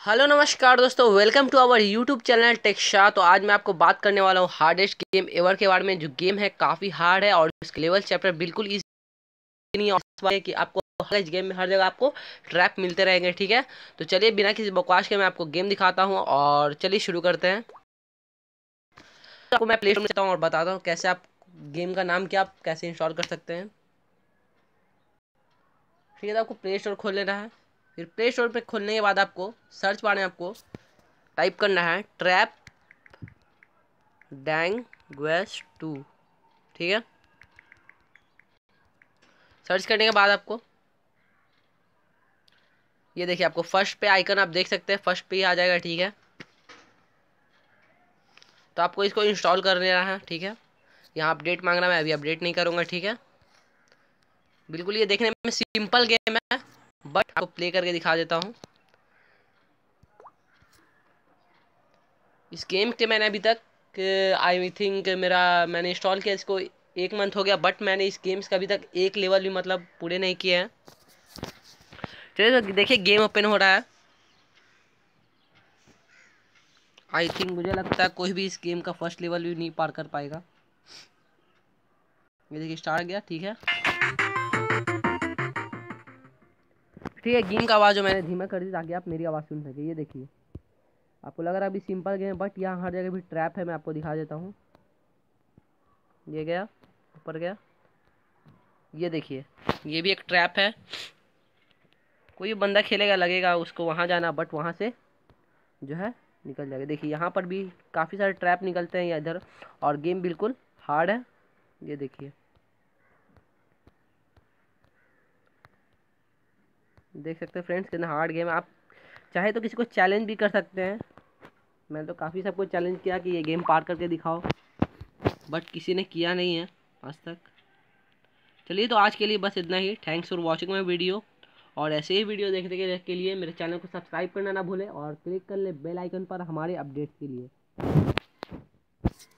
Hello नमस्कार दोस्तों, welcome to our YouTube channel Teksha. तो आज मैं आपको बात करने वाला हूँ हार्डेस्ट गेम एवर के बारे में। जो गेम है काफ़ी हार्ड है और इसके लेवल चैप्टर बिल्कुल ईजी नहीं है। और इस बात है कि आपको हर इस गेम में हर जगह आपको ट्रैप मिलते रहेंगे। ठीक है, तो चलिए बिना किसी बकवास के मैं आपको गेम दिखाता हूँ और चलिए शुरू करते हैं। तो आपको मैं प्ले स्टोर में जाता हूँ और बताता हूँ कैसे आप गेम का नाम क्या आप कैसे इंस्टॉल कर सकते हैं। ठीक है, तो आपको प्ले स्टोर खोल लेना है। फिर प्ले स्टोर पर खोलने के बाद आपको सर्च बार में आपको टाइप करना है ट्रैप डैंग्वेज 2। ठीक है, सर्च करने के बाद आपको ये देखिए, आपको फर्स्ट पे आइकन आप देख सकते हैं, फर्स्ट पे ही आ जाएगा। ठीक है, तो आपको इसको इंस्टॉल कर लेना है। ठीक है, यहाँ अपडेट मांग रहा है, मैं अभी अपडेट नहीं करूँगा। ठीक है, बिल्कुल ये देखने में सिंपल गेम है, बट आपको प्ले करके दिखा देता हूँ। इस गेम के मैंने अभी तक आई थिंक मैंने इंस्टॉल किया इसको 1 मंथ हो गया, बट मैंने इस गेम्स का अभी तक एक लेवल भी मतलब पूरे नहीं किए हैं। चलिए तो देखिए गेम ओपन हो रहा है। आई थिंक मुझे लगता है कोई भी इस गेम का फर्स्ट लेवल भी नहीं पार कर पाएगा। ये देखिए स्टार्ट गया। ठीक है, ठीक है, गेम का आवाज़ जो मैंने धीमा कर दी ताकि आप मेरी आवाज़ सुन सके। ये देखिए, आपको लग रहा है अभी सिंपल गेम है, बट यहाँ हर जगह भी ट्रैप है। मैं आपको दिखा देता हूँ। ये गया, ऊपर गया, ये देखिए ये भी एक ट्रैप है। कोई बंदा खेलेगा लगेगा उसको वहाँ जाना, बट वहाँ से जो है निकल जाएगा। देखिए यहाँ पर भी काफ़ी सारे ट्रैप निकलते हैं या इधर, और गेम बिल्कुल हार्ड है। ये देखिए, देख सकते हैं फ्रेंड्स कितना हार्ड गेम है। आप चाहे तो किसी को चैलेंज भी कर सकते हैं। मैंने तो काफ़ी सबको चैलेंज किया कि ये गेम पार करके दिखाओ, बट किसी ने किया नहीं है आज तक। चलिए तो आज के लिए बस इतना ही। Thanks for watching my video, और ऐसे ही वीडियो देखने के लिए मेरे चैनल को सब्सक्राइब करना ना भूलें और क्लिक कर ले बेल आइकन पर हमारे अपडेट्स के लिए।